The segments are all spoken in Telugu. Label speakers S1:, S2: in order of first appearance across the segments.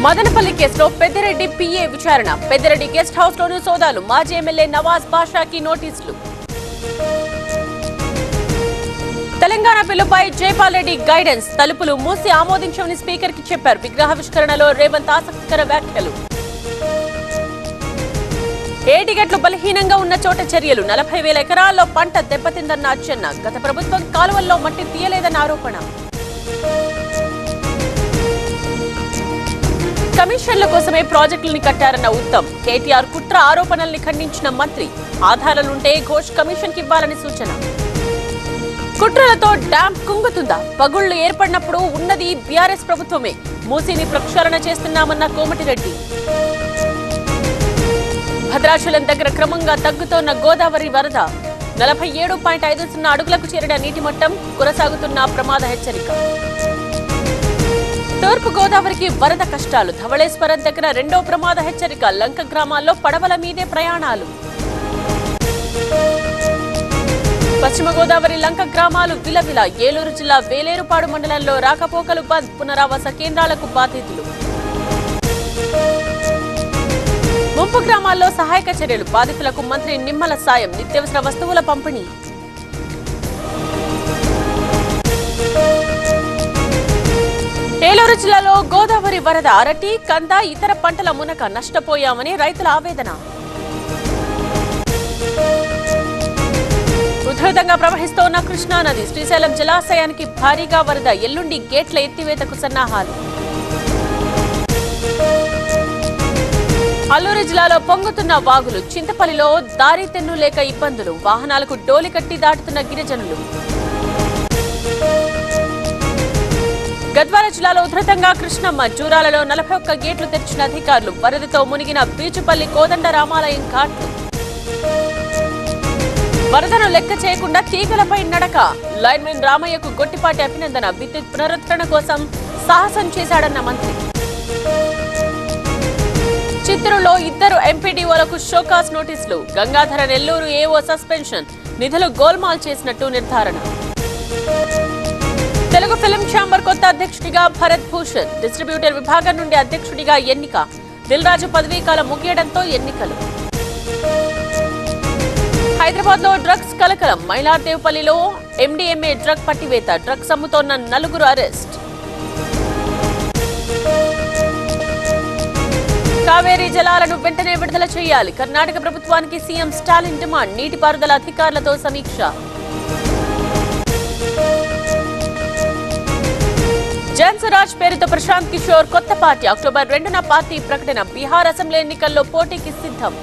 S1: మదనపల్లి కేసులో పెద్దిరెడ్డి పిఏ విచారణ. పెద్దిరెడ్డి గెస్ట్ హౌస్ లోని సోదాలు. మాజీ ఎమ్మెల్యే నవాజ్ బాషాకి నోటీసులు. తెలంగాణ బిల్లుపై జైపాల్ రెడ్డి గైడెన్స్. తలుపులు మూసి ఆమోదించమని స్పీకర్ కి చెప్పారు. విగ్రహావిష్కరణలో రేవంత్ ఆసక్తికర వ్యాఖ్యలు. ఏ టికెట్లు బలహీనంగా ఉన్న చోట చర్యలు. 40,000 ఎకరాల్లో పంట దెబ్బతిందన్న అచ్చెన్న. గత ప్రభుత్వం కాలువల్లో మట్టి తీయలేదన్న ఆరోపణ. కమిషన్ల కోసమే ప్రాజెక్టులను కట్టారన్న ఉత్తమ్. కేటీఆర్ కుట్ర ఆరోపణల్ని ఖండించిన మంత్రి. ఆధారాలుంటే ఘోష్ కమిషన్ కి ఇవ్వాలని సూచన. కుట్రలతో డ్యాం కుంగుతుందా? పగుళ్లు ఏర్పడినప్పుడు ఉన్నది బీఆర్ఎస్ ప్రభుత్వమే. మూసీని ప్రక్షాళన చేస్తున్నామన్న కోమటిరెడ్డి. భద్రాచలం దగ్గర క్రమంగా తగ్గుతోన్న గోదావరి వరద. 47.50 అడుగులకు చేరిన నీటి మట్టం. కొనసాగుతున్న ప్రమాద హెచ్చరిక. తూర్పు గోదావరికి వరద కష్టాలు. ధవళేశ్వరం దగ్గర రెండో ప్రమాద హెచ్చరిక. లంక గ్రామాల్లో పడవల మీదే ప్రయాణాలు. పశ్చిమ గోదావరి లంక గ్రామాలు విలవిల. ఏలూరు జిల్లా వేలేరుపాడు మండలంలో రాకపోకలు బంద్. పునరావాస కేంద్రాలకు బాధితులు. ముంపు గ్రామాల్లో సహాయక చర్యలు. బాధితులకు మంత్రి నిమ్మల సాయం. నిత్యావసర వస్తువుల పంపిణీ. ఏలూరు జిల్లాలో గోదావరి వరద. అరటి, కంద, ఇతర పంటల మునక. నష్టపోయామని రైతుల ఆవేదన. ఉధృతంగా ప్రవహిస్తోన్న కృష్ణానది. శ్రీశైలం జలాశయానికి భారీగా వరద. ఎల్లుండి గేట్ల ఎత్తివేతకు సన్నాహాలు. అల్లూరు జిల్లాలో పొంగుతున్న వాగులు. చింతపల్లిలో దారి తెన్ను లేక ఇబ్బందులు. వాహనాలకు డోలి కట్టి దాటుతున్న గిరిజనులు. గద్వాల జిల్లాలో ఉధృతంగా కృష్ణమ్మ. జూరాలలో 41 గేట్లు తెరిచిన అధికారులు. వరదతో మునిగిన బీచుపల్లి కోదండ రామాలయం ఘాట్లు. వరదను లెక్క చేయకుండా తీగలపై నడక. లైన్మెన్ రామయ్యకు గొట్టిపాటి అభినందన. విద్యుత్ పునరుద్ధరణ కోసం సాహసం చేశాడన్న మంత్రి. చిత్తూరులో 2 ఎంపీడీఓలకు షోకాస్ నోటీసులు. Gangadhara Nellore AO suspension. నిధులు గోల్మాల్ చేసినట్టు నిర్ధారణ. తెలుగు ఫిల్మ్ ఛాంబర్ కొత్త అధ్యక్షుడిగా భరత్ భూషణ్. డిస్ట్రిబ్యూటర్ విభాగం నుండి అధ్యక్షుడిగా ఎన్నిక. దిల్రాజు పదవీకాలం ముగియడంతో ఎన్నికలు. హైదరాబాద్ లో డ్రగ్స్ కలకలం. మైలార్దేవ్పల్లిలో ఎండీఎంఏ డ్రగ్ పట్టివేత. డ్రగ్స్ అమ్ముతోన్న 4 అరెస్ట్. కావేరీ జలాలను వెంటనే విడుదల చేయాలి. కర్ణాటక ప్రభుత్వానికి సీఎం స్టాలిన్ డిమాండ్. నీటిపారుదల అధికారులతో సమీక్ష. జన్స్వరాజ్ పేరుతో ప్రశాంత్ కిషోర్ కొత్త పార్టీ. అక్టోబర్ 2న పార్టీ ప్రకటన. బీహార్ అసెంబ్లీ ఎన్నికల్లో పోటీకి సిద్ధం.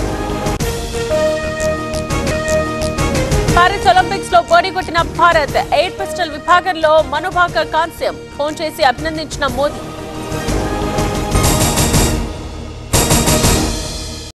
S1: పారిస్ ఒలింపిక్స్ లో పోటీకొట్టిన భారత్. ఎయిర్ పిస్టల్ విభాగంలో మను భాకర్ కాంస్యం. ఫోన్ చేసి అభినందించిన మోదీ.